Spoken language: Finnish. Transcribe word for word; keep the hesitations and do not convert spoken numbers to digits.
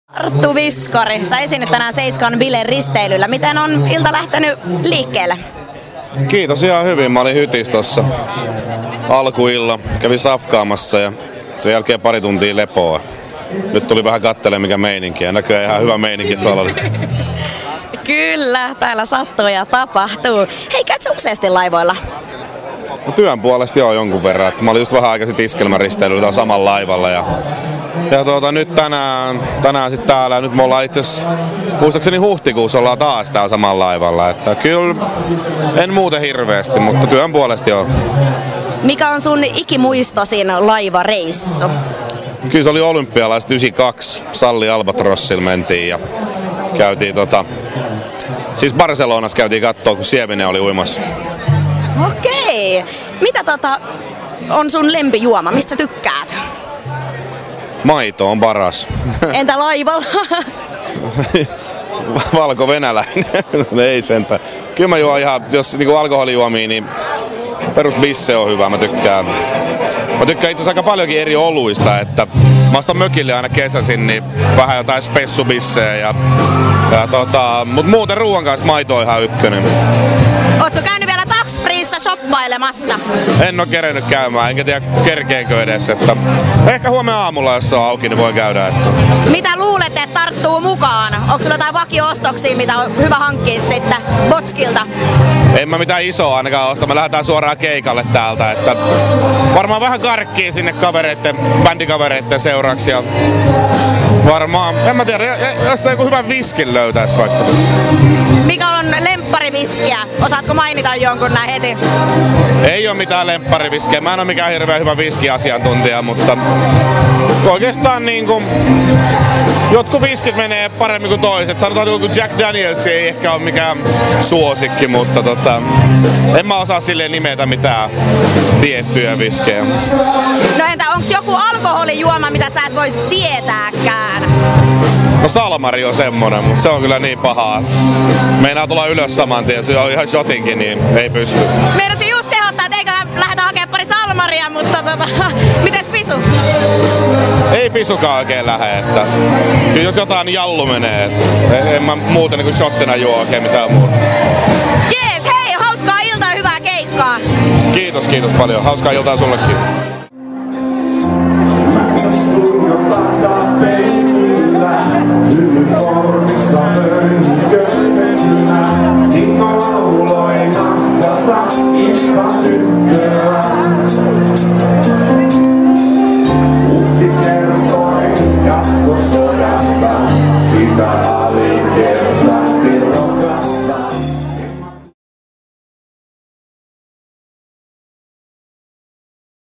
Arttu Viskari, sä esiinnyt tänään Seiskan bileen risteilyllä. Miten on ilta lähtenyt liikkeelle? Kiitos ihan hyvin. Mä olin hytis tossa alkuilla. Kävin safkaamassa ja sen jälkeen pari tuntia lepoa. Nyt tuli vähän kattelemaan mikä meininki ja näköjään ihan hyvä meininki tuolla oli. Kyllä, täällä sattuu ja tapahtuu. Hei, käyt sä useasti laivoilla? No, työn puolesta joo jonkun verran. Mä olin just vähän aikaisin iskelmäristeilyllä samalla laivalla ja Ja tuota, nyt tänään, tänään sitten täällä, ja nyt me ollaan itse asiassa, muistaakseni huhtikuussa ollaan taas täällä samalla laivalla. Että kyllä en muuten hirveästi, mutta työn puolesta joo. Mikä on sun ikimuistoisin laivareissu? Kyllä se oli olympialaiset yhdeksänkymmentäkaksi, Salli Albatrossilla mentiin ja käytiin tota, siis Barcelonassa käytiin kattoo, kun Sievinen oli uimassa. Okei, mitä tota on sun lempijuoma, mistä sä tykkäät? Maito on paras. Entä laivalla? Valko-venäläinen. Ei sentään. Kyllä mä juon ihan, jos niinku alkoholijuomia, niin perus bisse on hyvä. Mä tykkään. Mä tykkään itse asiassa aika paljonkin eri oluista, että mä ostan mökille aina kesäisin, niin vähän jotain spessubissejä ja, ja tota, mut muuten ruoan kanssa maito on ihan ykkönen. Ootko käynyt vielä taksfriissä shoppailemassa? En oo kerennyt käymään, enkä tiedä kerkeenkö edes, että ehkä huomenna aamulla, jos se on auki, niin voi käydä. Että. Mitä luulette, että tarttuu mukaan? Onko sulla jotain vakio-ostoksia, mitä on hyvä hankkia sitten Botskilta? En mä mitään isoa ainakaan osta, me lähdetään suoraan keikalle täältä, että varmaan vähän karkkii sinne kavereitten, bändikavereitten seuraksi ja varmaan, en mä tiedä, jos joku hyvän viskin löytäis vaikka. Mikä on lemppariviskiä? Osaatko mainita jonkun näin heti? Ei oo mitään lemppariviskiä, mä en oo mikään hirveän hyvä viskiasiantuntija, mutta oikeastaan niinku jotkut viskit menee paremmin kuin toiset. Sanotaan, että Jack Daniels ei ehkä ole mikään suosikki, mutta tota, en mä osaa silleen nimetä mitään tiettyjä viskejä. No entä onks joku alkoholijuoma, mitä sä et voi sietääkään? No Salmari on semmonen, mutta se on kyllä niin pahaa. Meinaa tulla ylös saman tien, se on ihan shotinkin, niin ei pysty. Meinasin just tehottaa, että eiköhän lähdetä hakemaan pari Salmaria, mutta tota, mites Fisu? Ei Fisukaan oikein lähe, että kyllä jos jotain jallu menee, että en mä muuten niin shottina juo oikein mitään muuta. Jees, hei, hauskaa iltaa ja hyvää keikkaa! Kiitos, kiitos paljon. Hauskaa iltaa sullekin.